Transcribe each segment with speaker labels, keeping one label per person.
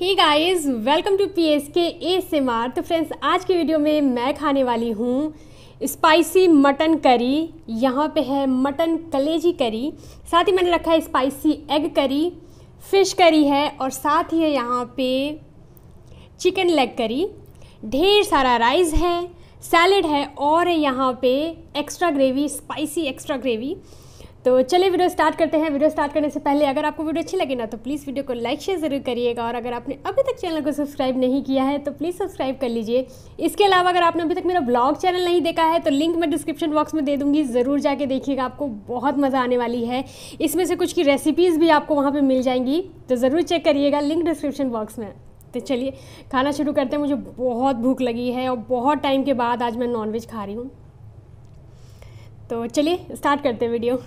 Speaker 1: Hey guys, welcome to PSK ASMR। तो friends, आज की वीडियो में मैं खाने वाली हूँ स्पाइसी मटन करी। यहाँ पे है मटन कलेजी करी, साथ ही मैंने रखा है spicy egg curry, fish curry है और साथ ही है यहाँ पे चिकन लेग करी। ढेर सारा राइस है, सैलेड है और यहाँ पे extra gravy, spicy extra gravy. तो चलिए वीडियो स्टार्ट करते हैं। वीडियो स्टार्ट करने से पहले अगर आपको वीडियो अच्छी लगे ना तो प्लीज़ वीडियो को लाइक शेयर ज़रूर करिएगा, और अगर आपने अभी तक चैनल को सब्सक्राइब नहीं किया है तो प्लीज़ सब्सक्राइब कर लीजिए। इसके अलावा अगर आपने अभी तक मेरा ब्लॉग चैनल नहीं देखा है तो लिंक मैं डिस्क्रिप्शन बॉक्स में दे दूँगी, ज़रूर जाके देखिएगा, आपको बहुत मज़ा आने वाली है। इसमें से कुछ की रेसिपीज़ भी आपको वहाँ पर मिल जाएंगी, तो ज़रूर चेक करिएगा, लिंक डिस्क्रिप्शन बॉक्स में। तो चलिए खाना शुरू करते हैं। मुझे बहुत भूख लगी है और बहुत टाइम के बाद आज मैं नॉनवेज खा रही हूँ। तो चलिए स्टार्ट करते हैं वीडियो।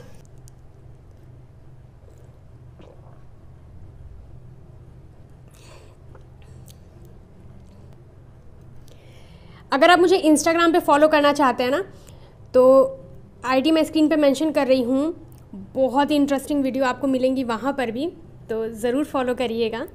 Speaker 1: अगर आप मुझे इंस्टाग्राम पे फॉलो करना चाहते हैं ना तो आईडी मैं स्क्रीन पे मेंशन कर रही हूँ। बहुत ही इंटरेस्टिंग वीडियो आपको मिलेंगी वहाँ पर भी, तो ज़रूर फॉलो करिएगा।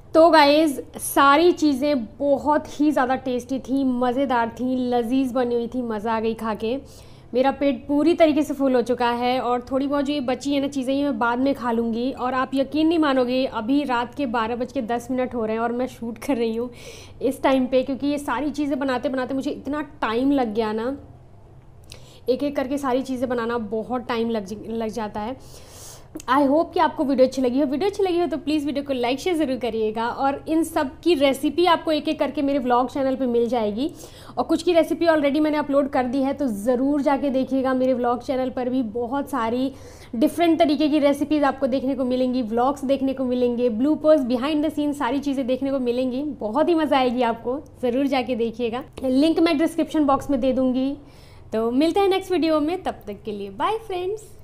Speaker 1: तो गाइज़ सारी चीज़ें बहुत ही ज़्यादा टेस्टी थी, मज़ेदार थी, लजीज बनी हुई थी, मज़ा आ गई खा के। मेरा पेट पूरी तरीके से फुल हो चुका है और थोड़ी बहुत जो ये बची है ना चीज़ें ये मैं बाद में खा लूँगी। और आप यकीन नहीं मानोगे, अभी रात के 12:10 हो रहे हैं और मैं शूट कर रही हूँ इस टाइम पे, क्योंकि ये सारी चीज़ें बनाते बनाते मुझे इतना टाइम लग गया ना, एक एक करके सारी चीज़ें बनाना बहुत टाइम लग जाता है। आई होप कि आपको वीडियो अच्छी लगी हो तो प्लीज़ वीडियो को लाइक शेयर ज़रूर करिएगा। और इन सब की रेसिपी आपको एक एक करके मेरे व्लॉग चैनल पे मिल जाएगी, और कुछ की रेसिपी ऑलरेडी मैंने अपलोड कर दी है, तो ज़रूर जाके देखिएगा। मेरे व्लॉग चैनल पर भी बहुत सारी डिफरेंट तरीके की रेसिपीज़ आपको देखने को मिलेंगी, व्लॉग्स देखने को मिलेंगे, ब्लूपर्स, बिहाइंड द सीन सारी चीज़ें देखने को मिलेंगी। बहुत ही मज़ा आएगी आपको, ज़रूर जाके देखिएगा। लिंक मैं डिस्क्रिप्शन बॉक्स में दे दूँगी। तो मिलते हैं नेक्स्ट वीडियो में, तब तक के लिए बाय फ्रेंड्स।